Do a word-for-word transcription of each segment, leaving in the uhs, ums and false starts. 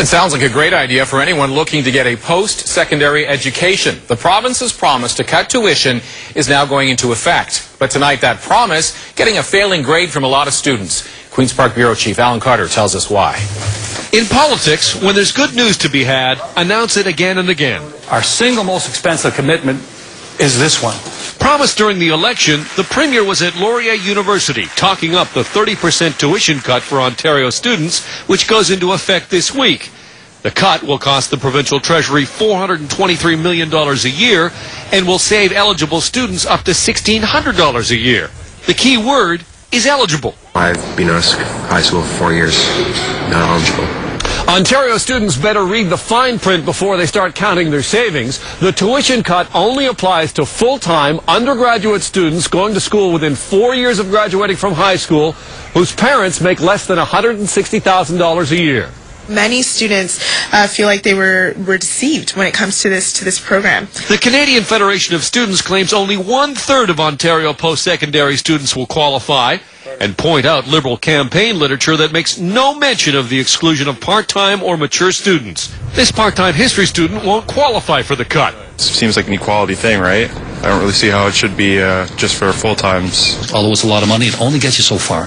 It sounds like a great idea for anyone looking to get a post-secondary education. The province's promise to cut tuition is now going into effect. But tonight, that promise getting a failing grade from a lot of students. Queen's Park Bureau Chief Alan Carter tells us why. In politics, when there's good news to be had, announce it again and again. Our single most expensive commitment is this one. Promised during the election, the Premier was at Laurier University talking up the thirty percent tuition cut for Ontario students, which goes into effect this week. The cut will cost the provincial treasury four hundred twenty-three million dollars a year and will save eligible students up to sixteen hundred dollars a year. The key word is eligible. I've been out of high school for four years, not eligible. Ontario students better read the fine print before they start counting their savings. The tuition cut only applies to full-time undergraduate students going to school within four years of graduating from high school whose parents make less than one hundred sixty thousand dollars a year. Many students uh, feel like they were, were deceived when it comes to this to this program. The Canadian Federation of Students claims only one-third of Ontario post-secondary students will qualify and point out Liberal campaign literature that makes no mention of the exclusion of part-time or mature students. This part-time history student won't qualify for the cut. Seems like an equality thing, right? I don't really see how it should be uh, just for full-times. Although it's a lot of money, it only gets you so far.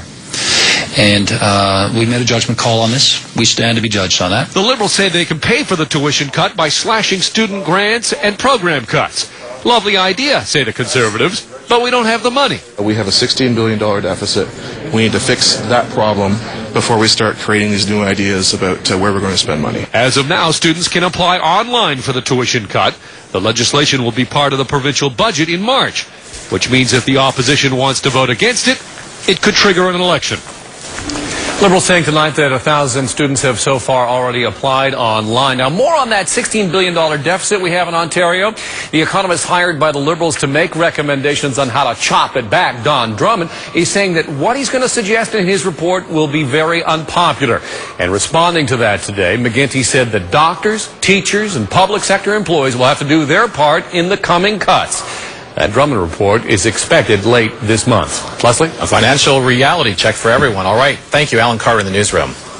And uh, we made a judgment call on this. We stand to be judged on that. The Liberals say they can pay for the tuition cut by slashing student grants and program cuts. Lovely idea, say the Conservatives, but we don't have the money. We have a sixteen billion dollars deficit. We need to fix that problem before we start creating these new ideas about uh, where we're going to spend money. As of now, students can apply online for the tuition cut. The legislation will be part of the provincial budget in March, which means if the opposition wants to vote against it, it could trigger an election. Liberals saying tonight that one thousand students have so far already applied online. Now, more on that sixteen billion dollars deficit we have in Ontario. The economist hired by the Liberals to make recommendations on how to chop it back, Don Drummond, is saying that what he's going to suggest in his report will be very unpopular. And responding to that today, McGuinty said that doctors, teachers, and public sector employees will have to do their part in the coming cuts. That Drummond report is expected late this month. Leslie? A financial reality check for everyone. All right. Thank you, Alan Carter in the newsroom.